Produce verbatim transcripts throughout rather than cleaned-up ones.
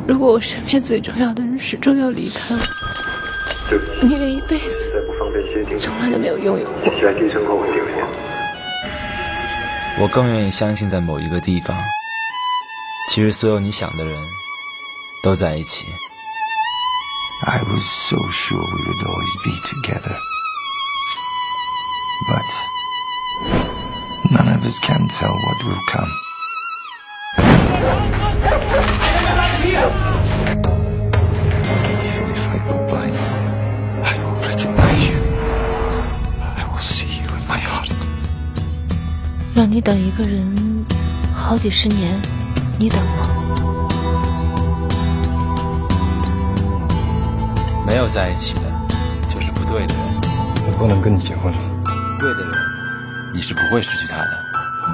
如果我身边最重要的人始终要离开我，你愿一辈子从来都没有拥有过。 我更愿意相信，在某一个地方，其实所有你想的人都在一起。 I was so sure we would always be together. But none of us can tell what will come. Even if I go blind, I will recognize you. I will see you in my heart. 让你等一个人好几十年，你等吗？ 没有在一起的，就是不对的人。 我不能跟你结婚了。 对的人，你是不会失去他的。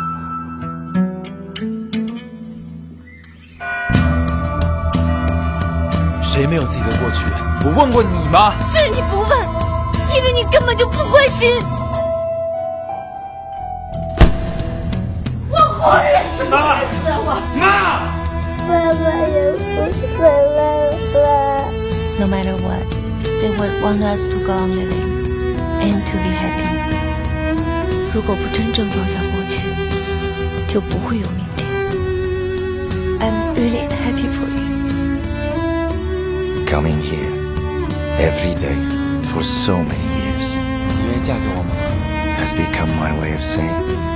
谁没有自己的过去？我问过你吗？ 是你不问，因为你根本就不关心。 我活着是不会死我。 妈！ 妈妈也不回来了。 No matter what, they would want us to go on living and to be happy. 如果不真正放下过去，就不会有明天。I'm really happy for you. Coming here every day for so many years 你愿意嫁给我吗？ has become my way of saying